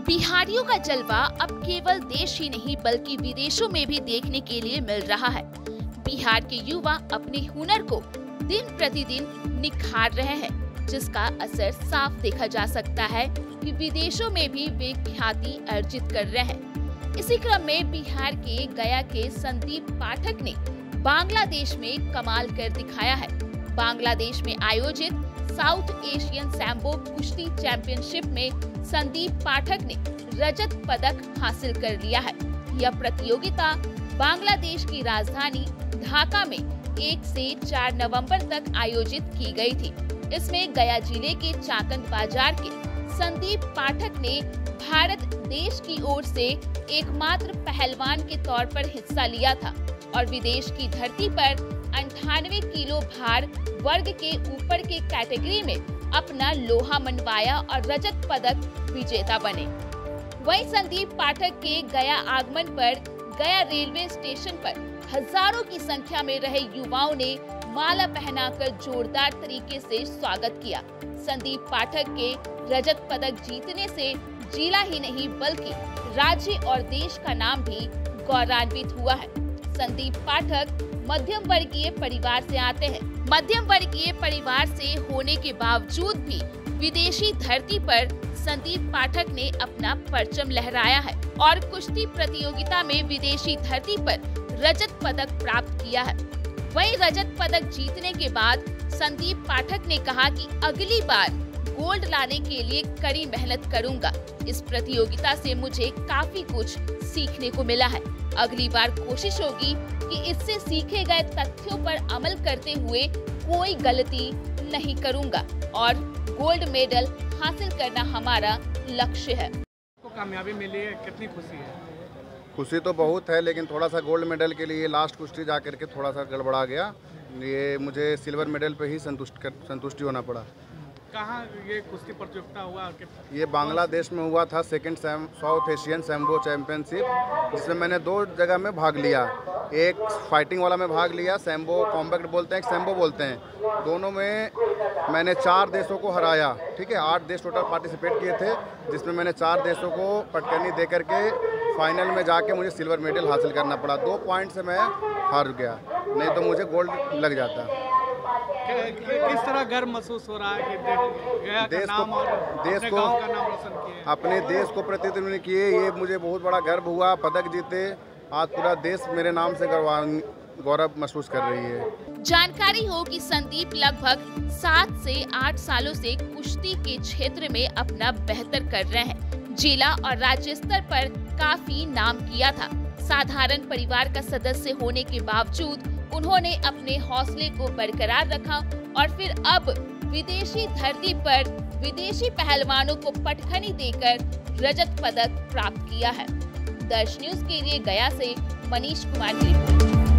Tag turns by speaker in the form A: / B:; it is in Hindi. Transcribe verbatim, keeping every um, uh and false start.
A: बिहारियों का जलवा अब केवल देश ही नहीं बल्कि विदेशों में भी देखने के लिए मिल रहा है। बिहार के युवा अपने हुनर को दिन प्रतिदिन निखार रहे हैं, जिसका असर साफ देखा जा सकता है कि विदेशों में भी वे ख्याति अर्जित कर रहे हैं। इसी क्रम में बिहार के गया के संदीप पाठक ने बांग्लादेश में कमाल कर दिखाया है। बांग्लादेश में आयोजित साउथ एशियन सैम्बो कुश्ती चैंपियनशिप में संदीप पाठक ने रजत पदक हासिल कर लिया है। यह प्रतियोगिता बांग्लादेश की राजधानी ढाका में एक से चार नवंबर तक आयोजित की गई थी। इसमें गया जिले के चाकंद बाजार के संदीप पाठक ने भारत देश की ओर से एकमात्र पहलवान के तौर पर हिस्सा लिया था और विदेश की धरती पर अंठानवे किलो भार वर्ग के ऊपर के कैटेगरी में अपना लोहा मनवाया और रजत पदक विजेता बने। वहीं संदीप पाठक के गया आगमन पर गया रेलवे स्टेशन पर हजारों की संख्या में रहे युवाओं ने माला पहनाकर जोरदार तरीके से स्वागत किया। संदीप पाठक के रजत पदक जीतने से जिला ही नहीं बल्कि राज्य और देश का नाम भी गौरवान्वित हुआ है। संदीप पाठक मध्यम वर्गीय परिवार से आते हैं। मध्यम वर्गीय परिवार से होने के बावजूद भी विदेशी धरती पर संदीप पाठक ने अपना परचम लहराया है और कुश्ती प्रतियोगिता में विदेशी धरती पर रजत पदक प्राप्त किया है। वहीं रजत पदक जीतने के बाद संदीप पाठक ने कहा कि अगली बार गोल्ड लाने के लिए कड़ी मेहनत करूंगा। इस प्रतियोगिता से मुझे काफी कुछ सीखने को मिला है। अगली बार कोशिश होगी कि इससे सीखे गए तथ्यों पर अमल करते हुए कोई गलती नहीं करूंगा और गोल्ड मेडल हासिल करना हमारा लक्ष्य है।
B: तो कामयाबी मिली है, कितनी खुशी है?
C: खुशी तो बहुत है, लेकिन थोड़ा सा गोल्ड मेडल के लिए लास्ट कुश्ती जा करके थोड़ा सा गड़बड़ा गया। ये मुझे सिल्वर मेडल पे ही संतुष्ट कर संतुष्टि होना पड़ा।
B: कहाँ ये कुश्ती प्रतियोगिता हुआ?
C: ये बांग्लादेश में हुआ था, second South Asian sambo championship, जिसमें मैंने दो जगह में भाग लिया। एक फाइटिंग वाला में भाग लिया, सैम्बो कॉम्बैक्ट बोलते हैं, एक सैम्बो बोलते हैं। दोनों में मैंने चार देशों को हराया। ठीक है, आठ देश टोटल पार्टिसिपेट किए थे, जिसमें मैंने चार देशों को पटकनी दे करके फाइनल में जाके मुझे सिल्वर मेडल हासिल करना पड़ा। दो पॉइंट से मैं हार गया, नहीं तो मुझे गोल्ड लग जाता।
B: किस तरह गर्व महसूस हो रहा है कि गया का
C: देश
B: नाम
C: को
B: और
C: देश
B: अपने
C: को
B: गांव का नाम रोशन किए?
C: अपने देश को प्रतिनिधित्व किए, ये मुझे बहुत बड़ा गर्व हुआ। पदक जीते, आज पूरा देश मेरे नाम से गौरव महसूस कर रही है।
A: जानकारी हो कि संदीप लगभग सात से आठ सालों से कुश्ती के क्षेत्र में अपना बेहतर कर रहे हैं। जिला और राज्य स्तर पर काफी नाम किया था। साधारण परिवार का सदस्य होने के बावजूद उन्होंने अपने हौसले को बरकरार रखा और फिर अब विदेशी धरती पर विदेशी पहलवानों को पटखनी देकर रजत पदक प्राप्त किया है। दर्श न्यूज के लिए गया से मनीष कुमार की रिपोर्ट।